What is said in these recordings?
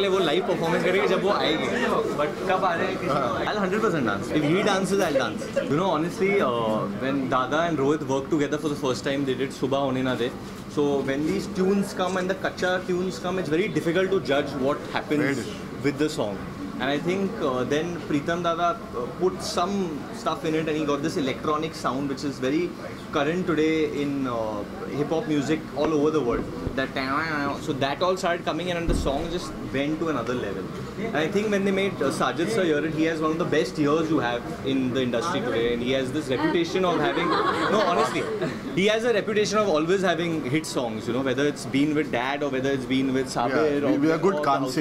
लिए वो live performance करेंगे जब वो आएगी. But कब आ रहे हैं? I'll 100% dance. If he dances, I'll dance. You know, honestly, when Dada and Rohit worked together for the first time, they did Subha Hone Na De. So when these tunes come and the Kacha tunes come, it's very difficult to judge what happens with the song. And I think then Pritam Dada put some stuff in it, and he got this electronic sound which is very current today in hip-hop music all over the world. So that all started coming in, and the song just went to another level. And I think when they made Sajid Sir hear it, he has one of the best ears you have in the industry today, and he has this reputation of having, no honestly, he has a reputation of always having hit songs, you know, whether it's been with Dad or whether it's been with Sabir. Yeah, we are good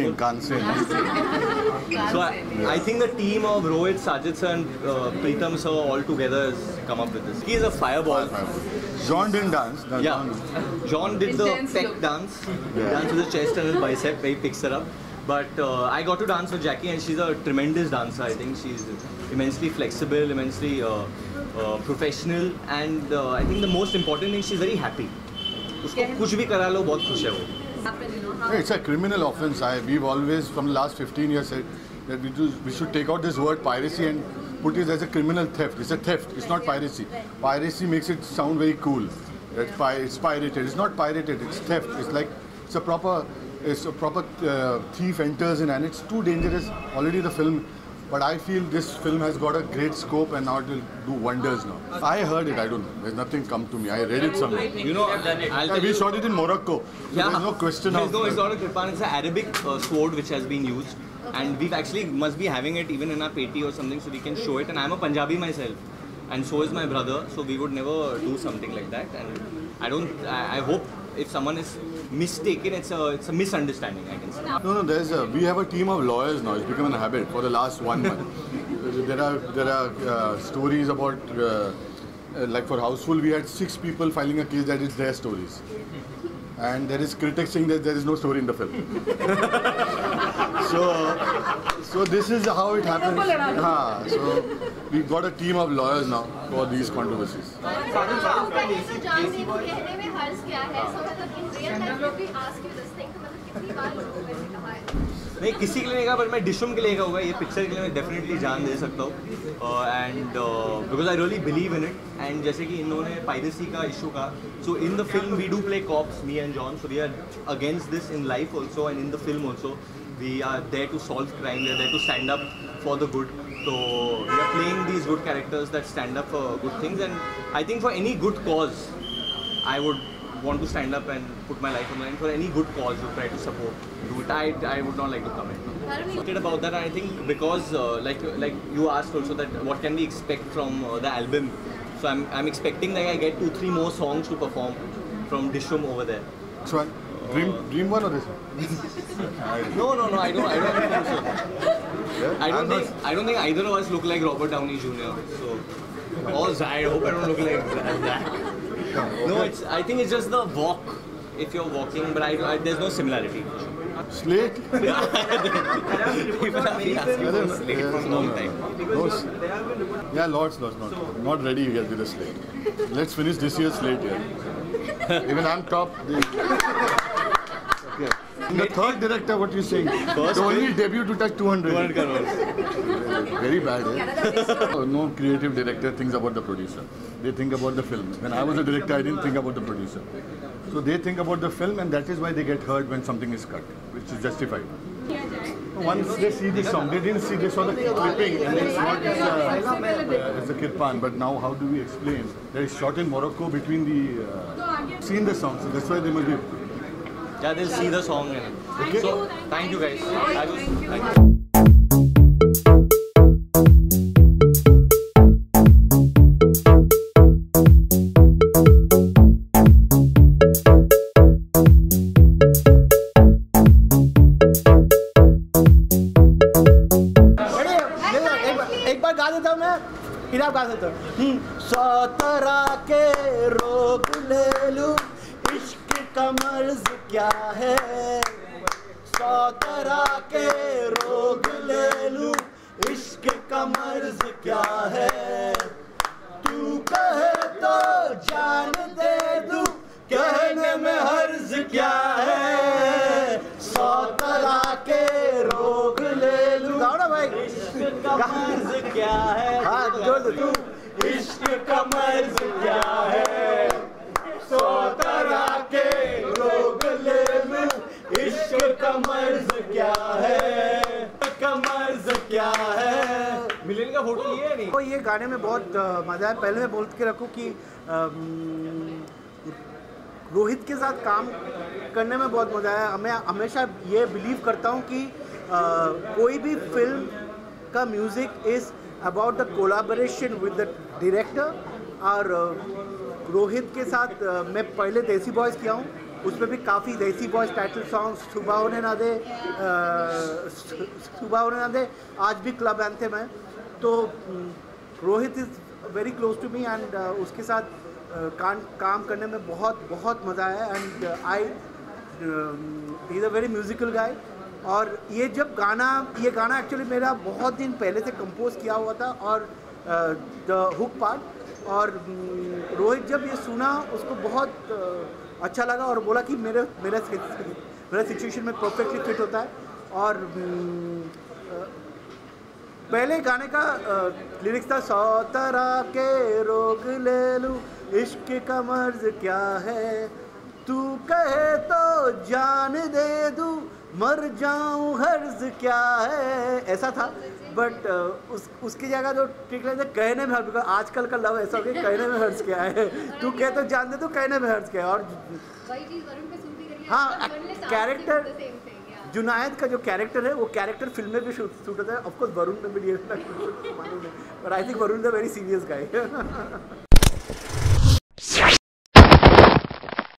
Kansen. So I think the team of Rohit, Sajid Sir and Pritam Sir all together has come up with this. He is a fireball. John didn't dance. No, yeah, John did the peck dance. He danced with his chest and his bicep, he picks her up. But I got to dance with Jackie, and she's a tremendous dancer. I think she's immensely flexible, immensely professional, and I think the most important thing, she's very happy. उसको कुछ भी करा लो बहुत खुश है वो. It's a criminal offence. We've always, from the last 15 years, said that we should take out this word piracy and put it as a criminal theft. It's a theft. It's not piracy. Piracy makes it sound very cool. It's pirated. It's not pirated. It's theft. It's a proper thief enters in, and it's too dangerous. Already the film. But I feel this film has got a great scope, and now it will do wonders now. I heard it, I don't know. There's nothing come to me. I read it somewhere. You know, we shot it in Morocco. So there's no question of... No, it's not a Kirpan. It's an Arabic sword which has been used. And we've actually must be having it even in our peti or something so we can show it. And I'm a Punjabi myself. And so is my brother. So we would never do something like that. And I hope if someone is mistaken, it's a misunderstanding, I can say. No, we have a team of lawyers now. It's become a habit for the last 1 month. There are stories about, like for Houseful, we had 6 people filing a case that it's their stories. And there is critics saying that there is no story in the film. So this is how it happens. So we've got a team of lawyers now for these controversies. नहीं किसी के लिए नहीं कहा, पर मैं डिशम के लिए कहूँगा, ये पिक्चर के लिए मैं डेफिनेटली जान दे सकता हूँ. And because I really believe in it. And जैसे कि इन्होंने पायरेसी का इशू का, so in the film we do play cops, me and John. So we are against this in life also, and in the film also we are there to solve crime, we are there to stand up for the good. So we are playing these good characters that stand up for good things, and I think for any good cause I would want to stand up and put my life on the line. For any good cause you try to support, do it. I would not like to comment about that. I think because like you asked also that what can we expect from the album, so I'm expecting that I get 2-3 more songs to perform from Dishum over there. So Dream one or this one? No, I don't think so. Yeah? I don't think either of us look like Robert Downey Jr. So, I hope I don't look like that. No, I think it's just the walk. If you're walking, but there's no similarity. Slate? People have been asking for Slate for a long time. Yeah, lots. Not ready yet with the Slate. Let's finish this year's Slate here. Even I'm top. Okay. The third director, what you saying? The only debut to touch 200 crores. Very bad, eh? No creative director thinks about the producer. They think about the film. When I was a director, I didn't think about the producer. So they think about the film, and that is why they get hurt when something is cut, which is justified. Once they see the song, they saw the clipping, and they thought it's a Kirpan. But now, how do we explain? That is shot in Morocco between the seen the song, so that's why they must be. Yeah, they'll see the song. Okay. So, thank you guys. Thank you. फिर आप गा सकते हो. 100 तरह के रोग ले लूं, इश्क का मर्ज क्या है. 100 तरह के रोग ले लूं, इश्क का मर्ज क्या है. तू कहे तो जान दे दूं, कहने में हर्ज क्या है. 100 तरह के भाई इश्क का मर्ज क्या है? हाँ जोर दे तू। इश्क का मर्ज क्या है? 100 तरह के रोग ले लूं, इश्क का मर्ज क्या है? का मर्ज क्या है? मिलन का फोटो लिए है नहीं? तो ये गाने में बहुत मज़ा है। पहले मैं बोल के रखूँ कि रोहित के साथ काम करने में बहुत मज़ा आया। मैं हमेशा ये बिलीव करता हूँ कि कोई भी फिल्म का music is about the collaboration with the director. और रोहित के साथ मैं पहले देसी बॉयज़ किया हूँ, उसमें भी काफ़ी देसी बॉयज़ टाइटल सॉन्ग्स, सुबह होने ना दे, सुबह होने ना दे, आज भी क्लब एंथम है। तो Rohit is very close to me and उसके साथ काम करने में बहुत मज़ा आया। And I he is a very musical guy. और ये गाना एक्चुअली मेरा बहुत दिन पहले से कंपोज किया हुआ था, और द हुक पार्ट। और रोहित जब ये सुना उसको बहुत अच्छा लगा और बोला कि मेरा सिचुएशन में परफेक्टली फिट होता है। और पहले गाने का लिरिक्स था 100 तरह के रोग ले लूं, इश्क का मर्ज क्या है, तू कहे तो जान दे दूं, मर जाऊं हर्ज क्या है, ऐसा था। बट उसकी जगह जो ठीक लगे कहने में हर्ज, आजकल का लव ऐसा हो गया कहने में हर्ज क्या है, तू कहे तो जान दे, तो कहने में हर्ज क्या है। और हाँ कैरेक्टर जुनायद का जो कैरेक्टर है वो कैरेक्टर फिल्म में भी शूट होता है। ऑफकोर्स वरुण में भी, but I think Varun is a very serious guy.